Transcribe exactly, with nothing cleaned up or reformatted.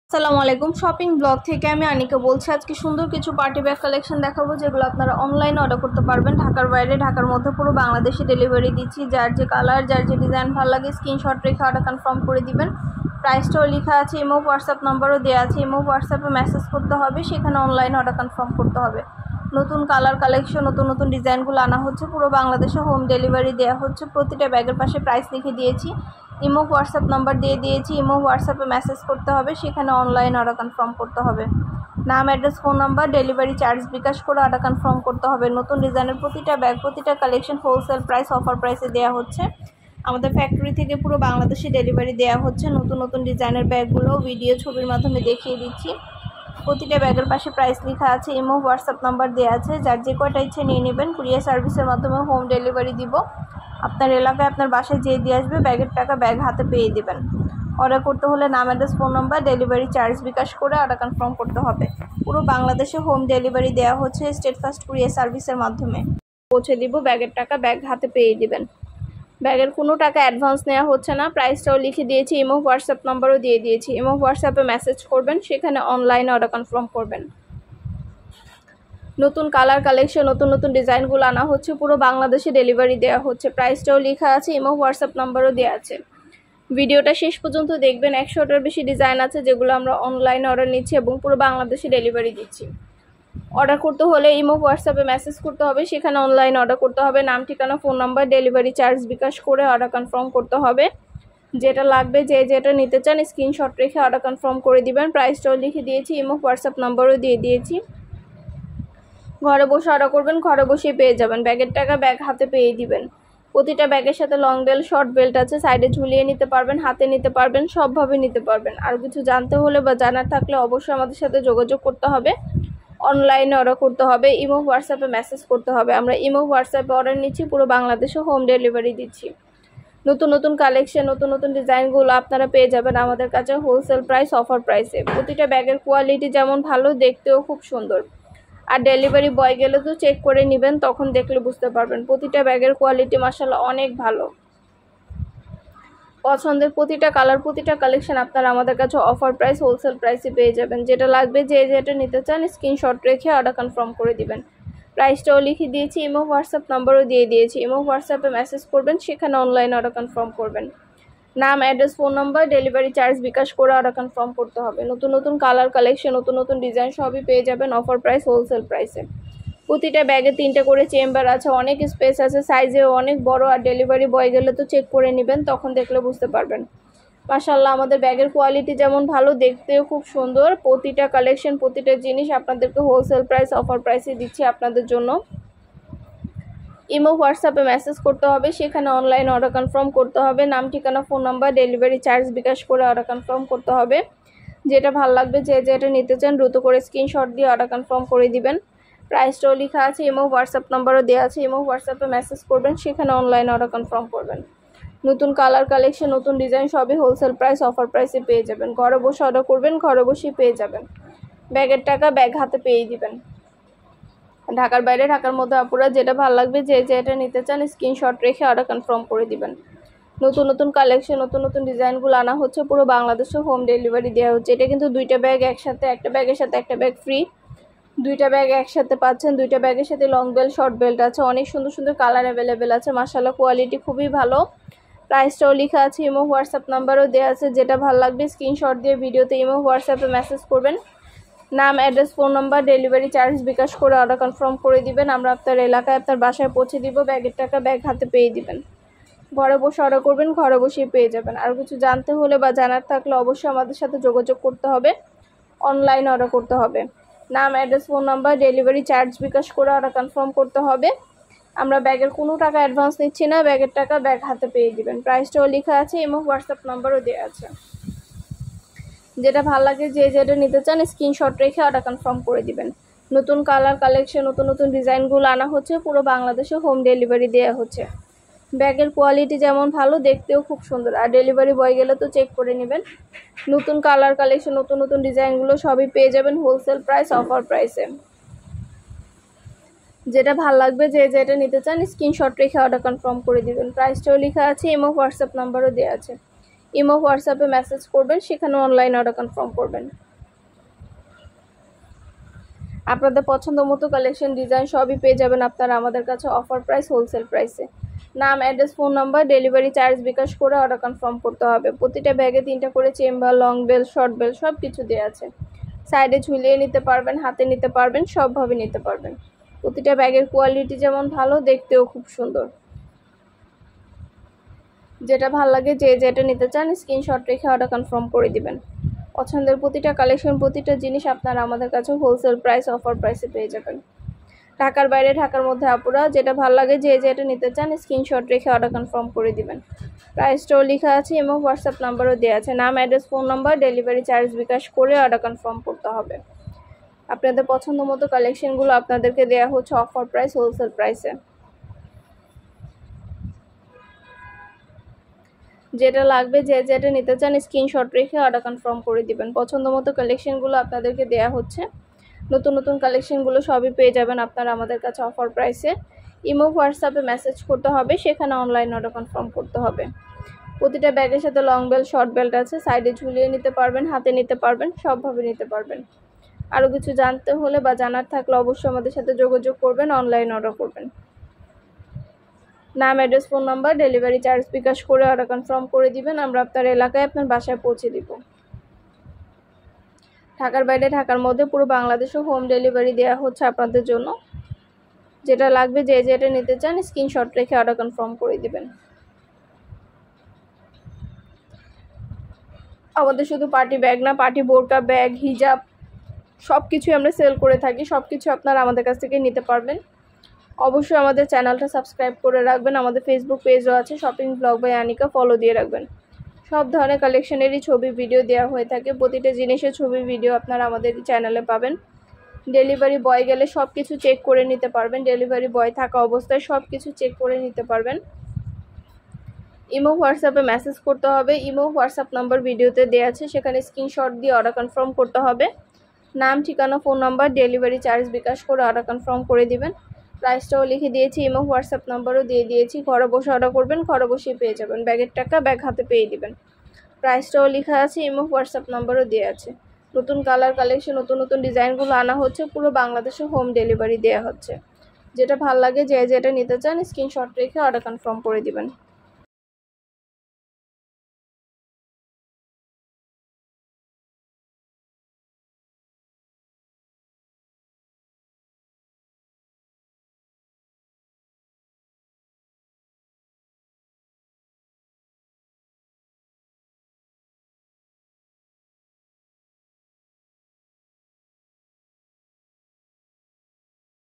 আসসালামু আলাইকুম shopping blog থেকে আমি আনিকা বলছি। আজকে সুন্দর কিছু পার্টি ব্যাগ কালেকশন দেখাবো যেগুলো আপনারা অনলাইনে অর্ডার করতে পারবেন। ঢাকার বাইরে ঢাকার মধ্যে পুরো বাংলাদেশে ডেলিভারি দিচ্ছি। যার যে কালার যার যে ডিজাইন ভালো লাগে স্ক্রিনশট রেখে অর্ডার কনফার্ম করে দিবেন। প্রাইসটাও লেখা আছে, ইমো হোয়াটসঅ্যাপ নাম্বারও দেওয়া আছে। ইমো হোয়াটসঅ্যাপে মেসেজ করতে হবে, সেখানে অনলাইনে অর্ডার কনফার্ম করতে হবে। নতুন কালার কালেকশন নতুন নতুন ডিজাইনগুলো আনা হচ্ছে, পুরো বাংলাদেশে হোম ডেলিভারি দেওয়া হচ্ছে। প্রতিটা ব্যাগের পাশে প্রাইস লিখে দিয়েছি, ইমো হোয়াটসঅ্যাপ নাম্বার দিয়ে দিয়েছি। ইমো হোয়াটসঅ্যাপে মেসেজ করতে হবে, সেখানে অনলাইন অর্ডার কনফার্ম করতে হবে। নাম, address, phone number, delivery charge bKash করে অর্ডার কনফার্ম করতে হবে। নতুন ডিজাইনের প্রতিটা ব্যাগ প্রতিটা কালেকশন হোলসেল প্রাইস অফার প্রাইসে দেওয়া হচ্ছে। আমাদের ফ্যাক্টরি থেকে পুরো বাংলাদেশে ডেলিভারি দেওয়া হচ্ছে। নতুন নতুন ডিজাইনের ব্যাগগুলো ভিডিও ছবির মাধ্যমে দেখিয়ে দিচ্ছি। প্রতিটা ব্যাগের পাশে প্রাইস লেখা আছে, ইমো হোয়াটসঅ্যাপ নাম্বার দেওয়া আছে। যার যে কয়টা ইচ্ছে নিয়ে নেবেন। কুরিয়ার সার্ভিসের মাধ্যমে হোম ডেলিভারি দিব। আপনার এলাকায় আপনার বাসায় যেয়ে দিয়ে আসবে, ব্যাগের টাকা ব্যাগ হাতে পেয়ে দেবেন। অর্ডার করতে হলে নাম, address, phone number, delivery charge bKash করে অর্ডার কনফার্ম করতে হবে। পুরো বাংলাদেশে হোম ডেলিভারি দেওয়া হচ্ছে স্টেট ফার্স্ট কুরিয়ার সার্ভিসের মাধ্যমে। পৌঁছে দিব, ব্যাগের টাকা ব্যাগ হাতে পেয়ে দিবেন। ব্যাগের কোনো টাকা অ্যাডভান্স নেওয়া হচ্ছে না। প্রাইসটাও লিখে দিয়েছি, ইমো হোয়াটসঅ্যাপ নাম্বারও দিয়ে দিয়েছি। ইমো হোয়াটসঅ্যাপে মেসেজ করবেন, সেখানে অনলাইনে অর্ডার কনফার্ম করবেন। নতুন কালার কালেকশন নতুন নতুন ডিজাইনগুলো আনা হচ্ছে, পুরো বাংলাদেশে ডেলিভারি দেওয়া হচ্ছে। প্রাইসটাও লেখা আছে, ইমো হোয়াটসঅ্যাপ নাম্বারও দেওয়া আছে। ভিডিওটা শেষ পর্যন্ত দেখবেন। একশোটার বেশি ডিজাইন আছে যেগুলো আমরা অনলাইনে অর্ডার নিচ্ছি এবং পুরো বাংলাদেশে ডেলিভারি দিচ্ছি। অর্ডার করতে হলে ইমো হোয়াটসঅ্যাপে মেসেজ করতে হবে, সেখানে অনলাইনে অর্ডার করতে হবে। নাম, ঠিকানা, phone number, delivery charge bKash করে অর্ডার কনফার্ম করতে হবে। যেটা লাগবে যে যেটা নিতে চান স্ক্রিনশট রেখে অর্ডার কনফার্ম করে দিবেন। প্রাইসটাও লিখে দিয়েছি, ইমো হোয়াটসঅ্যাপ নাম্বারও দিয়ে দিয়েছি। ঘরে বসে অর্ডার করবেন, ঘরে বসেই পেয়ে যাবেন। ব্যাগের টাকা ব্যাগ হাতে পেয়ে দিবেন। প্রতিটা ব্যাগের সাথে লং বেল্ট শর্ট বেল্ট আছে, সাইডে ঝুলিয়ে নিতে পারবেন, হাতে নিতে পারবেন, সবভাবে নিতে পারবেন। আর কিছু জানতে হলে বা জানার থাকলে অবশ্যই আমাদের সাথে যোগাযোগ করতে হবে। অনলাইনে অর্ডার করতে হবে, ইমো হোয়াটসঅ্যাপে মেসেজ করতে হবে। আমরা ইমো হোয়াটসঅ্যাপে অর্ডার নিচ্ছি, পুরো বাংলাদেশে হোম ডেলিভারি দিচ্ছি। নতুন নতুন কালেকশন নতুন নতুন ডিজাইনগুলো আপনারা পেয়ে যাবেন আমাদের কাছে হোলসেল প্রাইস অফার প্রাইসে। প্রতিটা ব্যাগের কোয়ালিটি যেমন ভালো, দেখতেও খুব সুন্দর। আর ডেলিভারি বয় গেলে তো চেক করে নেবেন, তখন দেখলে বুঝতে পারবেন। প্রতিটা ব্যাগের কোয়ালিটি মাশাআল্লাহ অনেক ভালো। পছন্দের প্রতিটা কালার প্রতিটা কালেকশন আপনারা আমাদের কাছে অফার প্রাইস হোলসেল প্রাইসে পেয়ে যাবেন। যেটা লাগবে যে যেটা নিতে চান স্ক্রিনশট রেখে অর্ডার কনফার্ম করে দিবেন। প্রাইসটাও লিখে দিয়েছি, ইমো হোয়াটসঅ্যাপ নাম্বারও দিয়ে দিয়েছি। ইমো হোয়াটসঅ্যাপে মেসেজ করবেন, সেখানে অনলাইনে অর্ডার কনফার্ম করবেন। নাম, address, phone number, delivery charge bKash করে অর্ডার কনফার্ম করতে হবে। নতুন নতুন কালার কালেকশন নতুন নতুন ডিজাইন সবই পেয়ে যাবেন অফার প্রাইস হোলসেল প্রাইসে। প্রতিটা ব্যাগে তিনটে করে চেম্বার আছে, অনেক স্পেস আছে, সাইজেও অনেক বড়। আর ডেলিভারি বয় গেলে তো চেক করে নেবেন, তখন দেখলে বুঝতে পারবেন। মাশাআল্লাহ আমাদের ব্যাগের কোয়ালিটি যেমন ভালো, দেখতেও খুব সুন্দর। প্রতিটা কালেকশন প্রতিটা জিনিস আপনাদেরকে হোলসেল প্রাইস অফার প্রাইসে দিচ্ছি আপনাদের জন্য। ইমো হোয়াটসঅ্যাপে মেসেজ করতে হবে, সেখানে অনলাইন অর্ডার কনফার্ম করতে হবে। নাম, ঠিকানা, phone number, delivery charge bKash করে অর্ডার কনফার্ম করতে হবে। যেটা ভালো লাগবে যে যেটা নিতে চান দ্রুত করে স্ক্রিনশট দিয়ে অর্ডার কনফার্ম করে দিবেন। প্রাইসটাও লেখা আছে, ইমো হোয়াটসঅ্যাপ নাম্বারও দেওয়া আছে। ইমো হোয়াটসঅ্যাপে মেসেজ করবেন, সেখানে অনলাইন অর্ডার কনফার্ম করবেন। নতুন কালার কালেকশন নতুন ডিজাইন সবই হোলসেল প্রাইস অফার প্রাইসে পেয়ে যাবেন। ঘরে বসে অর্ডার করবেন, ঘরে বসেই পেয়ে যাবেন। ব্যাগের টাকা ব্যাগ হাতে পেয়ে দিবেন। ঢাকার বাইরে ঢাকার মধ্যে আপুরা যেটা ভালো লাগবে যে যেটা নিতে চান স্ক্রিনশট রেখে অর্ডার কনফার্ম করে দিবেন। নতুন নতুন কালেকশন নতুন নতুন ডিজাইনগুলো আনা হচ্ছে, পুরো বাংলাদেশে হোম ডেলিভারি দেওয়া হচ্ছে। এটা কিন্তু দুইটা ব্যাগ একসাথে, একটা ব্যাগের সাথে একটা ব্যাগ ফ্রি। দুইটা ব্যাগ একসাথে পাচ্ছেন, দুইটা ব্যাগের সাথে লং বেল্ট শর্ট বেল্ট আছে। অনেক সুন্দর সুন্দর কালার অ্যাভেলেবেল আছে, মাশাআল্লাহ কোয়ালিটি খুবই ভালো। প্রাইসটাও লেখা আছে, ইমো হোয়াটসঅ্যাপ নাম্বারও দেওয়া আছে। যেটা ভালো লাগবে স্ক্রিনশট দিয়ে ভিডিওতে ইমো হোয়াটসঅ্যাপে মেসেজ করবেন। নাম, address, phone number, delivery charge bKash করে অর্ডার কনফার্ম করে দিবেন। আমরা আপনার এলাকায় আপনার বাসায় পৌঁছে দিব, ব্যাগের টাকা ব্যাগ হাতে পেয়ে দিবেন। ঘরে বসে অর্ডার করবেন, ঘরে বসেই পেয়ে যাবেন। আর কিছু জানতে হলে বা জানার থাকলে অবশ্যই আমাদের সাথে যোগাযোগ করতে হবে, অনলাইন অর্ডার করতে হবে। নাম, address, phone number, delivery charge bKash করে অর্ডার কনফার্ম করতে হবে। আমরা ব্যাগের কোনো টাকা অ্যাডভান্স নিচ্ছি না, ব্যাগের টাকা ব্যাগ হাতে পেয়ে দিবেন। প্রাইসটাও লেখা আছে, ইমো হোয়াটসঅ্যাপ নাম্বারও দেওয়া আছে। যেটা ভালো লাগে যে যেটা নিতে চান স্ক্রিনশট রেখে অর্ডার কনফার্ম করে দিবেন। নতুন কালার কালেকশন নতুন নতুন ডিজাইনগুলো আনা হচ্ছে, পুরো বাংলাদেশে হোম ডেলিভারি দেওয়া হচ্ছে। ব্যাগের কোয়ালিটি যেমন ভালো, দেখতেও খুব সুন্দর। আর ডেলিভারি বয় গেলে তো চেক করে নেবেন। নতুন কালার কালেকশন নতুন নতুন ডিজাইনগুলো সবই পেয়ে যাবেন হোলসেল প্রাইস অফার প্রাইসে। যেটা ভালো লাগবে যে যেটা নিতে চান স্ক্রিনশট রেখে অর্ডার কনফার্ম করে দিবেন। প্রাইসটাও লেখা আছে, ইমো হোয়াটসঅ্যাপ নাম্বারও দেওয়া আছে। ইমো হোয়াটসঅ্যাপে মেসেজ করবেন, সেখানে অনলাইন অর্ডার কনফার্ম করবেন। আপনাদের পছন্দ মতো কালেকশন ডিজাইন সবই পেয়ে যাবেন আপনারা আমাদের কাছে অফার প্রাইস হোলসেল প্রাইসে। নাম, address, phone number, delivery charge bKash করে অর্ডার কনফার্ম করতে হবে। প্রতিটা ব্যাগে তিনটা করে chamber, long belt, short belt সব কিছু দেওয়া আছে। সাইডে ঝুলিয়ে নিতে পারবেন, হাতে নিতে পারবেন, সবভাবে নিতে পারবেন। প্রতিটা ব্যাগের কোয়ালিটি যেমন ভালো, দেখতেও খুব সুন্দর। যেটা ভালো লাগে, যে যেটা নিতে চান স্ক্রিনশট রেখে অর্ডার কনফার্ম করে দিবেন। পছন্দের প্রতিটা কালেকশন, প্রতিটা জিনিস আপনারা আমাদের কাছে হোলসেল প্রাইস অফার প্রাইসে পেয়ে যাবেন। ঢাকার বাইরে, ঢাকার মধ্যে আপুরা যেটা ভালো লাগে, যে যেটা নিতে চান স্ক্রিনশট রেখে অর্ডার কনফার্ম করে দিবেন। প্রাইসটাও লেখা আছে এবং হোয়াটসঅ্যাপ নাম্বারও দেওয়া আছে। নাম, address, phone number, delivery charge bKash করে অর্ডার কনফার্ম করতে হবে। আপনাদের পছন্দ মতো কালেকশনগুলো আপনাদেরকে দেওয়া হচ্ছে অফার প্রাইস হোলসেল প্রাইসে। যেটা লাগবে, যে যেটা নিতে চান স্ক্রিনশট রেখে অর্ডার কনফার্ম করে দিবেন। পছন্দ মতো কালেকশনগুলো আপনাদেরকে দেওয়া হচ্ছে। নতুন নতুন কালেকশনগুলো সবই পেয়ে যাবেন আপনারা আমাদের কাছে অফার প্রাইসে। ইমো হোয়াটসঅ্যাপে মেসেজ করতে হবে, সেখানে অনলাইন অর্ডার কনফার্ম করতে হবে। প্রতিটা ব্যাগের সাথে লং বেল্ট, শর্ট বেল্ট আছে। সাইডে ঝুলিয়ে নিতে পারবেন, হাতে নিতে পারবেন, সবভাবে নিতে পারবেন। আরও কিছু জানতে হলে বা জানার থাকলে অবশ্যই আমাদের সাথে যোগাযোগ করবেন, অনলাইন অর্ডার করবেন। নাম, address, phone number, delivery charge bKash করে অর্ডার কনফার্ম করে দিবেন। আমরা আপনার এলাকায় আপনার বাসায় পৌঁছে দিব। ঢাকার বাইরে, ঢাকার মধ্যে পুরো বাংলাদেশে হোম ডেলিভারি দেওয়া হচ্ছে আপনাদের জন্য। যেটা লাগবে, যে যেটা নিতে চান স্ক্রিনশট রেখে অর্ডার কনফার্ম করে দিবেন। আমাদের শুধু পার্টি ব্যাগ না, পার্টি বোরকা, ব্যাগ, হিজাব সব কিছুই আমরা সেল করে থাকি। সব কিছু আপনারা আমাদের কাছ থেকে নিতে পারবেন। অবশ্যই আমাদের চ্যানেলটা সাবস্ক্রাইব করে রাখবেন। আমাদের ফেসবুক পেজও আছে, shopping blog by Anika, follow দিয়ে রাখবেন। সব ধরনের কালেকশনেরই ছবি, ভিডিও দেওয়া হয়ে থাকে। প্রতিটা জিনিসের ছবি, ভিডিও আপনারা আমাদের চ্যানেলে পাবেন। ডেলিভারি বয় গেলে সব কিছু চেক করে নিতে পারবেন। ডেলিভারি বয় থাকা অবস্থায় সব কিছু চেক করে নিতে পারবেন। ইমো হোয়াটসঅ্যাপে মেসেজ করতে হবে। ইমো হোয়াটসঅ্যাপ নাম্বার ভিডিওতে দেওয়া আছে, সেখানে স্ক্রিনশট দিয়ে অর্ডার কনফার্ম করতে হবে। নাম, ঠিকানা, phone number, delivery charge bKash করে অর্ডার কনফার্ম করে দিবেন। প্রাইসটাও লিখে দিয়েছি, ইমো হোয়াটসঅ্যাপ নাম্বারও দিয়ে দিয়েছি। ঘরে বসে অর্ডার করবেন, ঘরে বসেই পেয়ে যাবেন। ব্যাগের টাকা ব্যাগ হাতে পেয়ে দিবেন। প্রাইসটাও লেখা আছে, ইমো হোয়াটসঅ্যাপ নাম্বারও দেওয়া আছে। নতুন কালার কালেকশন, নতুন নতুন ডিজাইনগুলো আনা হচ্ছে। পুরো বাংলাদেশে হোম ডেলিভারি দেওয়া হচ্ছে। যেটা ভালো লাগে, যে যেটা নিতে চান স্ক্রিনশট রেখে অর্ডার কনফার্ম করে দিবেন।